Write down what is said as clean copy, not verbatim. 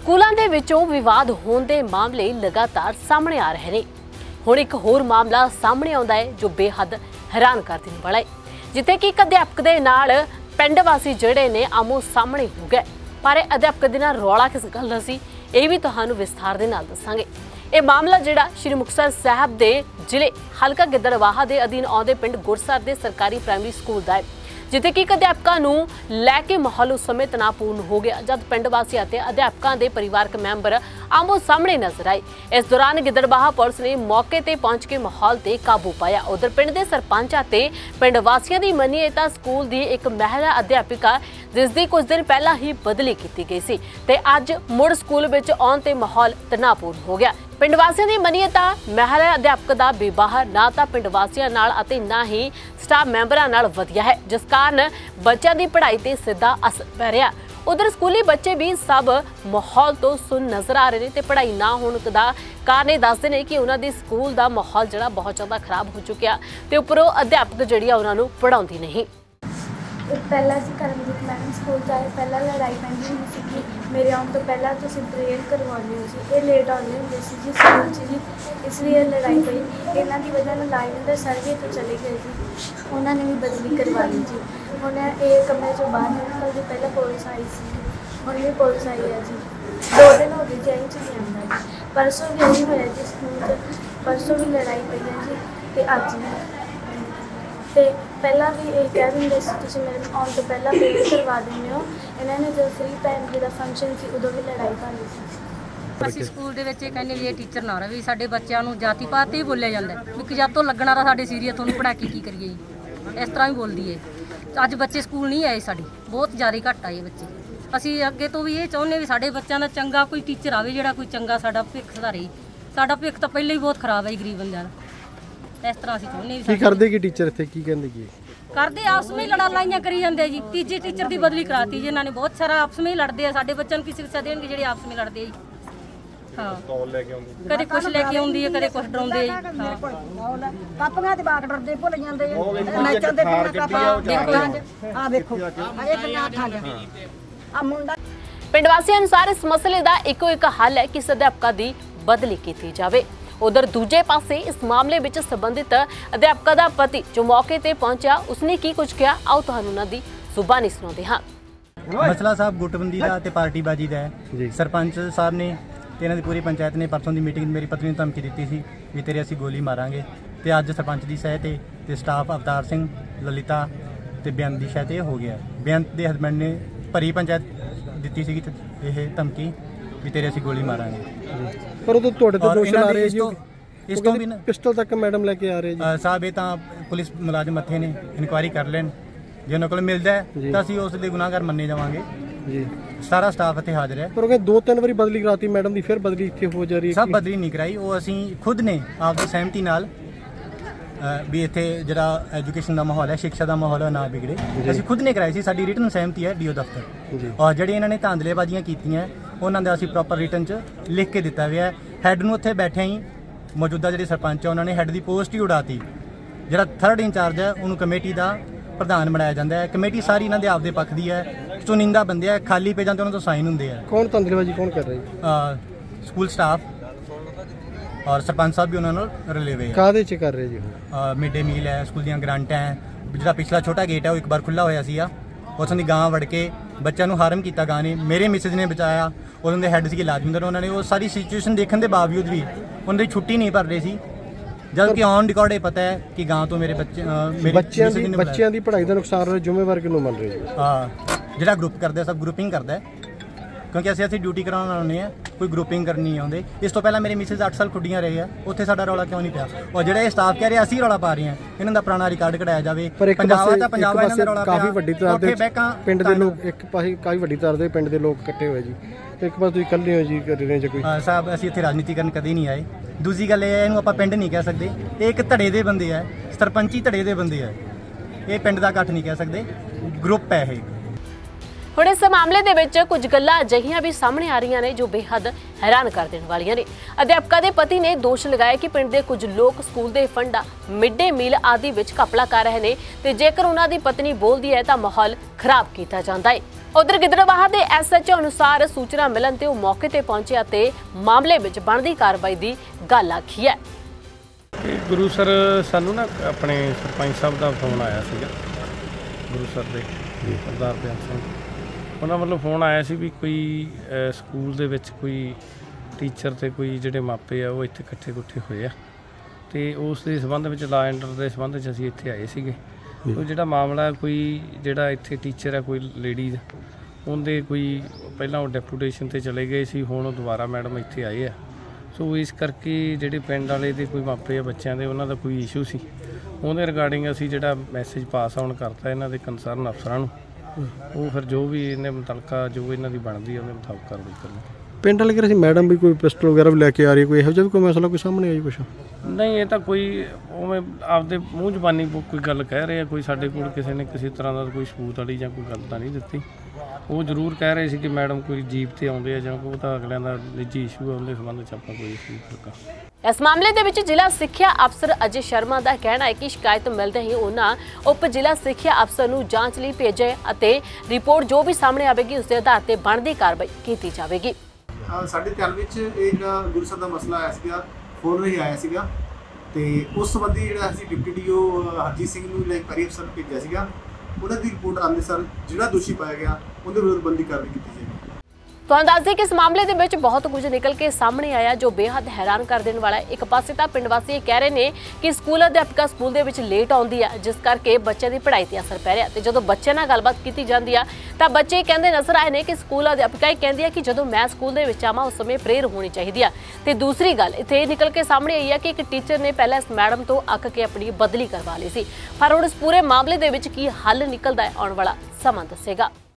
स्कूलों के विचों विवाद होने के मामले लगातार सामने आ रहे हैं। हुण एक होर मामला सामने आउंदा है जो बेहद हैरान कर देने वाला है, जिथे कि एक अध्यापक दे नाल पिंड वासी जिहड़े ने आमो सामने हो गए। पर अध्यापक दे नाल रौला किस गल दा सी, ये भी तुहानू विस्तार दे नाल दसांगे। ये मामला जिहड़ा श्री मुक्तसर साहब दे जिले हलका गिद्दड़वाहा दे अधीन आउंदे पिंड गुरसर दे सरकारी प्राइमरी स्कूल दा है, जिथे कि एक अध्यापकों नूं लैके माहौल उस समय तनावपूर्ण हो गया जब पिंड वासी ते अध्यापकों के परिवारक मैंबर आमो सामने नजर आए। इस दौरान गिद्दड़वाहा पुलिस ने मौके ते पहुंच के माहौल ते काबू पाया। उधर पिंड के सरपंच ते पिंड वासियों की मनीए तां स्कूल की एक महिला अध्यापिका जिसकी कुछ दिन पहला ही बदली की गई सी ते अज मुड़ स्कूल विच आउण ते माहौल तनावपूर्ण हो गया। पिंड वासियों की मनीए तां महिला अध्यापक का व्यवहार ना तां पिंड वासियों नाल अते ना ही स्टाफ मैंबरां नाल वधिया है, जिस कारण बच्चों की पढ़ाई ते सीधा असर पै रहा। उधर स्कूली बच्चे भी सब माहौल तो सुन नजर आ रहे हैं ते पढ़ाई ना होने का कारण ये दसदे ने कि उन्होंने स्कूल का माहौल जिहड़ा बहुत ज़्यादा खराब हो चुका ते उपरों अध्यापक जिहड़ी उन्होंने पढ़ाउंदी नहीं। पहला जी करमजीत मैडम स्कूल जाए पहला लड़ाई पैंदी हुई सी। मेरे आने तो पहला तुसीं प्रेयर करवाने सी, ये लेट आने होंगे सी जी स्कूल जी, इसलिए लड़ाई पई। इन्हां दी वजह नाल लाइनर सर भी तो चले गए जी, उन्होंने भी बदली करवा ली जी। हुण ये कमरे चों बाहर निकलदे पहले पुलिस आई सी, हुण भी पुलिस आई है जी। 2 दिन हो गए जी च नहीं आंदा जी। परसों भी यही होया जी स्कूल, परसों भी लड़ाई पई है जी ते अज भी ते पहला भी ये कह देंगे तुसीं मेरे आने तो पहला प्रेयर करवा देंगे हो। इन्होंने जो फ्री टाइम का फंक्शन सी उदों भी लड़ाई पाई सी। ਅਸੀਂ ਸਕੂਲ ਦੇ ਵਿੱਚ ਇਹ ਕਹਿੰਦੇ ਵੀ ਇਹ ਟੀਚਰ ਨਾ ਰਹੇ, ਸਾਡੇ ਬੱਚਿਆਂ ਨੂੰ ਜਾਤੀ ਪਾਤ ਤੇ ਹੀ ਬੋਲਿਆ ਜਾਂਦਾ ਵੀ ਕਿ ਜਦ ਤੋਂ ਲੱਗਣਾ ਤਾਂ ਸਾਡੇ ਸੀਰੀਅਸ ਤੁਹਾਨੂੰ ਪੜ੍ਹਾ ਕੇ ਕੀ ਕਰੀਏ ਜੀ, ਇਸ ਤਰ੍ਹਾਂ ਹੀ ਬੋਲਦੀ ਏ। ਅੱਜ ਬੱਚੇ ਸਕੂਲ ਨਹੀਂ ਆਏ, ਸਾਡੀ ਬਹੁਤ ਜ਼ਿਆਦਾ ਘੱਟ ਆਏ ਬੱਚੇ। ਅਸੀਂ ਅੱਗੇ ਤੋਂ ਵੀ ਇਹ ਚਾਹੁੰਦੇ ਵੀ ਸਾਡੇ ਬੱਚਿਆਂ ਦਾ ਚੰਗਾ ਕੋਈ ਟੀਚਰ ਆਵੇ ਜਿਹੜਾ ਕੋਈ ਚੰਗਾ ਸਾਡਾ ਭਵਿੱਖ ਸੁਧਾਰੇ। ਸਾਡਾ ਭਵਿੱਖ ਤਾਂ ਪਹਿਲਾਂ ਹੀ ਬਹੁਤ ਖਰਾਬ ਹੈ ਗਰੀਬ ਬੰਦਿਆਂ ਦਾ। ਇਸ ਤਰ੍ਹਾਂ ਅਸੀਂ ਚਾਹੁੰਦੇ ਵੀ ਕੀ ਕਰਦੇ ਕੀ ਟੀਚਰ ਇੱਥੇ ਕੀ ਕਹਿੰਦੇ ਕੀ ਕਰਦੇ ਆਪਸ ਵਿੱਚ ਲੜਾਈਆਂ ਕਰੀ ਜਾਂਦੇ ਜੀ। ਤੀਜੇ ਟੀਚਰ ਦੀ ਬਦਲੀ ਕਰਾਤੀ ਜੀ ਇਹਨਾਂ ਨੇ, ਬਹੁਤ ਸਾਰਾ ਆਪਸ ਵਿੱਚ ਲੜਦੇ ਆ। ਸਾਡੇ ਬੱਚਿਆਂ ਨੂੰ ਕੀ ਸਿੱਖਿਆ ਦੇਣਗੇ ਜਿਹੜੇ ਆਪਸ ਵਿੱਚ ਲੜਦੇ ਆ ਜੀ। ਹਾਂ ਕਦੇ ਕੁਛ ਲੈ ਕੇ ਆਉਂਦੀ ਹੈ, ਕਦੇ ਕੁਛ ਡਰਾਉਂਦੇ ਆ ਜੀ। ਹਾਂ ਕਾਪੀਆਂ ਤੇ ਬਾਕ ਡਰਦੇ ਭੁੱਲ ਜਾਂਦੇ ਆ, ਮੈਚਾਂ ਦੇ ਕਾਪੀਆਂ ਦੇਖੋ ਆ ਵੇਖੋ ਆ ਇਹ ਕਿੰਨਾ ਥਾਂ ਆ ਮੁੰਡਾ। पिंड वासियों अनुसार इस मसले का इको एक हल है कि अध्यापकों की बदली की जाए। उधर दूजे पासे इस मामले में संबंधित अध्यापक का पति जो मौके पर पहुंचा उसने की कुछ कहा, आओ तुहानू उन्हां दी जुबानी सुणाते हां। मसला साहब गुटबंदी का ते पार्टीबाजी का है। सरपंच साहब ने ते इन्हां दी पूरी पंचायत ने परसों की मीटिंग मेरी पत्नी नूं धमकी दी सी भी तेरे असीं गोली मारांगे ते अज सरपंच की सह ते स्टाफ अवतार सिंह ललिता ते बेअंत की सह ते हो गया। बेअंत के हसबैंड ने भरी पंचायत दी सी यह धमकी भी तेरे असीं गोली मारांगे। पर उदों तुहाडे ते दोष ला रहे जी, इस तो भी पिस्टल तक मैडम लेके आ रहे जी। साहब ये तो पुलिस मुलाजम इत्थे ने इनकुआरी कर लैन, जे उन्होंने को मिलता है तो असीं उस दे गुनाहगार मन्ने जावांगे जी। सारा स्टाफ इत्थे हाजिर है। पर 2-3 बारी बदली कराती मैडम की, फिर बदली इत्थे हो जा रही है। सब बदली नहीं कराई, वो असीं खुद ने आपकी सहमति नाल भी इत्थे जिहड़ा एजुकेशन का माहौल है, शिक्षा का माहौल है ना बिगड़े, असीं खुद ने कराई सी। साडी रिटन सहमति है डीओ दफ्तर, और जिहड़ी इन्होंने धांधलेबाजियां कीतियां उन्हां दा असीं प्रॉपर रिटन च लिख के दिता गया। हैड नूं उत्थे बैठे ही मौजूदा जिहड़े सरपंच है उन्होंने हैड की पोस्ट ही उड़ाती। जिहड़ा 3rd इंचार्ज है उन्होंने कमेटी का प्रधान बनाया जाता है। कमेटी सारी इन्हां दे आपदे पक्ष दी है, चुनिंदा बंदे है, खाली पेजां ते उन्हां तों साइन हुंदे आ। कौन धांधलेबाजी कौन कर रहा है? स्कूल स्टाफ और सरपंच साहब भी उन्होंने रले हुए काहदे च कर रहे जी? मिड डे मील है, स्कूल दी ग्रांटां है। जिहड़ा पिछला छोटा गेट है वो एक बार खुला होया सीगा, उसने गां वड़ के बच्चों को हार्म किया। गां ने मेरे मिसिज ने बचाया, उन्होंने हैड सी लाजमिंदर, उन्होंने वो सारी सिचुएशन देखने के बावजूद भी उन्होंने छुट्टी नहीं भर रही सी, जबकि ऑन रिकॉर्ड ये पता है कि गां तो मेरे बच्चों की पढ़ाई का नुकसान हो जिम्मेवार किनू मन रही है? जिहड़ा ग्रुप करता है सब ग्रुपिंग करता है, क्योंकि असं ड्यूटी कराने आने हैं, कोई ग्रुपिंग करनी नहीं आते। इस तो पहला मेरे मिसिज 8 साल खुडियां रही है, उत्थे साडा रौला क्यों नहीं पिया? और जिहड़ा स्टाफ कह रहे असीं रौला पा रहे हैं, इन्हां दा पुराना रिकॉर्ड कढाया जावे। काफी वड्डी तादाद दे पिंड दे लोग एक पासे काफी वड्डी तादाद दे पिंड दे लोग इकट्ठे होए जी, एक बार तुसीं इकल्ले हो जी कर रहे कोई? साहब असीं इत्थे राजनीति करन कदी नहीं आए। दूसरी गल ये इहनूं आपां पिंड नहीं कह सकते, ये एक धड़े दे बंदे है, सरपंची धड़े दे बंदे है, ये पिंड दा इकट्ठ नहीं कह सकते, ग्रुप है ये। हुण इस मामले दे विच कुछ गल्लां अजिहियां भी सामने आ रही ने जो बेहद हैरान कर देने वालियां ने। अध्यापका दे पति ने दोष लगाया कि पिंड दे कुछ लोग स्कूल दे फंडा मिड डे मील आदि विच घपला कर रहे हैं ते जेकर उन्हां दी पत्नी बोलदी है तां माहौल खराब किया जांदा है। ਉਧਰ ਗਿੱਦੜਬਾਹਾ ਦੇ SHO ਅਨੁਸਾਰ ਸੂਚਨਾ ਮਿਲਣ ਤੇ ਉਹ ਮੌਕੇ ਤੇ ਪਹੁੰਚੇ ਅਤੇ ਮਾਮਲੇ ਵਿੱਚ ਬਣਦੀ ਕਾਰਵਾਈ ਦੀ ਗੱਲ ਆਖੀ ਹੈ। ਗੁਰੂਸਰ ਸਾਨੂੰ ਨਾ ਆਪਣੇ ਸਰਪੰਚ ਸਾਹਿਬ ਦਾ ਫੋਨ ਆਇਆ ਸੀਗਾ, ਗੁਰੂਸਰ ਦੇ ਸਰਦਾਰ ਬੇਅੰਤ ਸਿੰਘ, ਉਹਨਾਂ ਵੱਲੋਂ ਫੋਨ ਆਇਆ ਸੀ ਵੀ ਕੋਈ ਸਕੂਲ ਦੇ ਵਿੱਚ ਕੋਈ ਟੀਚਰ ਤੇ ਕੋਈ ਜਿਹੜੇ ਮਾਪੇ ਆ ਉਹ ਇੱਥੇ ਇਕੱਠੇ ਹੋਏ ਆ ਤੇ ਉਸ ਦੇ ਸੰਬੰਧ ਵਿੱਚ ਲਾ ਐਂਡਰ ਦੇ ਸੰਬੰਧ ਵਿੱਚ ਅਸੀਂ ਇੱਥੇ ਆਏ ਸੀਗੇ। ਉਹ ਜਿਹੜਾ ਮਾਮਲਾ ਕੋਈ ਜਿਹੜਾ ਇੱਥੇ ਟੀਚਰ ਆ ਕੋਈ ਲੇਡੀਜ਼, ਉਹਦੇ ਕੋਈ ਪਹਿਲਾਂ ਉਹ ਡੈਪੂਟੇਸ਼ਨ ਤੇ ਚਲੇ ਗਏ ਸੀ, ਹੁਣ ਉਹ ਦੁਬਾਰਾ ਮੈਡਮ ਇੱਥੇ ਆਏ ਆ। ਸੋ ਇਸ ਕਰਕੇ ਜਿਹੜੇ ਪਿੰਡ ਵਾਲੇ ਦੇ ਕੋਈ ਮਾਪੇ ਆ ਬੱਚਿਆਂ ਦੇ, ਉਹਨਾਂ ਦਾ ਕੋਈ ਇਸ਼ੂ ਸੀ, ਉਹਦੇ ਰਿਗਾਰਡਿੰਗ ਅਸੀਂ ਜਿਹੜਾ ਮੈਸੇਜ ਪਾਸ ਆਨ ਕਰਤਾ ਇਹਨਾਂ ਦੇ ਕੰਸਰਨ ਅਫਸਰਾਂ ਨੂੰ। ਉਹ ਫਿਰ ਜੋ ਵੀ ਇਹਨੇ ਮੁਤਲਕਾ ਜੋ ਇਹਨਾਂ ਦੀ ਬਣਦੀ ਹੈ ਉਹਦੇ ਮੁਤਾਬਕ ਕਾਰਵਾਈ ਕਰਨੀ। ਪਿੰਡ ਵਾਲੇ ਕਹਿੰਦੇ ਸੀ ਮੈਡਮ ਵੀ ਕੋਈ ਪਿਸਟਲ ਵਗੈਰਾ ਵੀ ਲੈ ਕੇ ਆ ਰਹੀ, ਕੋਈ ਇਹੋ ਜਿਹਾ ਵੀ ਕੋਈ ਮਸਲਾ ਕੋਈ ਸਾਹਮਣੇ ਆਈ ਕੁਛ? ਨਹੀਂ, ਇਹ ਤਾਂ ਕੋਈ ਉਵੇਂ ਆਪਦੇ ਮੂੰਹ ਜ਼ਬਾਨੀ ਕੋਈ ਗੱਲ ਕਹਿ ਰਹੇ ਆ, ਕੋਈ ਸਾਡੇ ਕੋਲ ਕਿਸੇ ਨੇ ਕਿਸੇ ਤਰ੍ਹਾਂ ਦਾ ਕੋਈ ਸਬੂਤ ਵਾਲੀ ਜਾਂ ਕੋਈ ਗੱਲ ਤਾਂ ਨਹੀਂ ਦਿੱਤੀ। ਉਹ ਜ਼ਰੂਰ ਕਹਿ ਰਹੇ ਸੀ ਕਿ ਮੈਡਮ ਕੋਈ ਜੀਪ ਤੇ ਆਉਂਦੇ ਆ ਜਾਂ ਕੋਈ ਤਾਂ ਅਗਲਿਆਂ ਦਾ ਨਿੱਜੀ ਇਸ਼ੂ ਹੈ, ਉਹਦੇ ਸੰਬੰਧ 'ਚ ਆਪਾਂ ਕੋਈ ਇਸ਼ੂ ਨਹੀਂ। ਇਸ ਮਾਮਲੇ ਦੇ ਵਿੱਚ ਜ਼ਿਲ੍ਹਾ ਸਿੱਖਿਆ ਅਫਸਰ ਅਜੇ ਸ਼ਰਮਾ ਦਾ ਕਹਿਣਾ ਹੈ ਕਿ ਸ਼ਿਕਾਇਤ ਮਿਲਦੇ ਹੀ ਉਹਨਾਂ ਉਪ ਜ਼ਿਲ੍ਹਾ ਸਿੱਖਿਆ ਅਫਸਰ ਨੂੰ ਜਾਂਚ ਲਈ ਭੇਜੇ ਅਤੇ ਰਿਪੋਰਟ ਜੋ ਵੀ ਸਾਹਮਣੇ ਆਵੇਗੀ ਉਸ ਦੇ ਆਧਾਰ ਤੇ ਬਣਦੀ ਕਾਰਵਾਈ ਕੀਤੀ ਜਾਵੇਗੀ। ਸਾਡੇ ਧਿਆਨ ਵਿੱਚ ਇਹ ਜਿਹੜਾ ਗੁਰੂਸਰ ਦਾ ਮਸਲਾ ਆਇਆ ਸੀਗਾ, ਫੋਨ ਵੀ ਆਇਆ ਸੀਗਾ ਤੇ ਉਸ ਸੰਬੰਧੀ ਜਿਹੜਾ ਅਸੀਂ ਡਿਪਟੀ ਡੀਓ ਹਰਜੀਤ ਸਿੰਘ ਨੂੰ ਲੈਕਕਾਰੀ ਅਫਸਰ ਨੂੰ ਭੇਜਿਆ ਸੀਗਾ। ਉਹਨਾਂ ਦੀ ਰਿਪੋਰਟ ਆਉਣ ਦੇ ਸਰ ਜਿਹੜਾ ਦੋਸ਼ੀ ਪਾਇਆ ਗਿਆ ਉਹਦੇ ਵਿਰੁੱਧ ਬਣਦੀ ਕਾਰਵਾਈ ਕੀਤੀ ਜਾਏਗੀ। ਤੁਹਾਨੂੰ ਦੱਸ ਦਈਏ ਕਿ ਇਸ ਮਾਮਲੇ ਦੇ ਵਿੱਚ ਬਹੁਤ ਕੁਝ ਨਿਕਲ ਕੇ ਸਾਹਮਣੇ ਆਇਆ ਜੋ ਬੇਹੱਦ ਹੈਰਾਨ ਕਰ ਦੇਣ ਵਾਲਾ ਹੈ। ਇੱਕ ਪਾਸੇ ਤਾਂ ਪਿੰਡ ਵਾਸੀ ਇਹ ਕਹਿ ਰਹੇ ਨੇ ਕਿ ਸਕੂਲ ਅਧਿਆਪਕਾ ਸਕੂਲ ਦੇ ਵਿੱਚ ਲੇਟ ਆਉਂਦੀ ਹੈ, ਜਿਸ ਕਰਕੇ ਬੱਚਿਆਂ ਦੀ ਪੜ੍ਹਾਈ ਤੇ ਅਸਰ ਪੈ ਰਿਹਾ ਤੇ ਜਦੋਂ ਬੱਚਿਆਂ ਨਾਲ ਗੱਲਬਾਤ ਕੀਤੀ ਜਾਂਦੀ ਆ ਤਾਂ ਬੱਚੇ ਕਹਿੰਦੇ ਨਜ਼ਰ ਆਏ ਨੇ ਕਿ ਸਕੂਲ ਅਧਿਆਪਕਾ ਹੀ ਕਹਿੰਦੀ ਹੈ ਕਿ ਜਦੋਂ ਮੈਂ ਸਕੂਲ ਦੇ ਵਿੱਚ ਆਵਾਂ ਉਸ ਸਮੇਂ ਪ੍ਰੇਅਰ ਹੋਣੀ ਚਾਹੀਦੀ ਆ। ਤੇ ਦੂਸਰੀ ਗੱਲ ਇੱਥੇ ਨਿਕਲ ਕੇ ਸਾਹਮਣੇ ਆਈ ਹੈ ਕਿ ਇੱਕ ਟੀਚਰ ਨੇ ਪਹਿਲਾਂ ਇਸ ਮੈਡਮ ਤੋਂ ਅੱਕ ਕੇ ਆਪਣੀ ਬਦਲੀ ਕਰਵਾ ਲਈ ਸੀ। ਪਰ ਹੁਣ ਇਸ ਪੂਰੇ ਮਾਮਲੇ ਦੇ ਵਿੱਚ ਕੀ ਹੱਲ ਨਿਕਲਦਾ ਹੈ ਆਉਣ ਵਾਲਾ ਸਮਾਂ ਦੱਸੇਗਾ।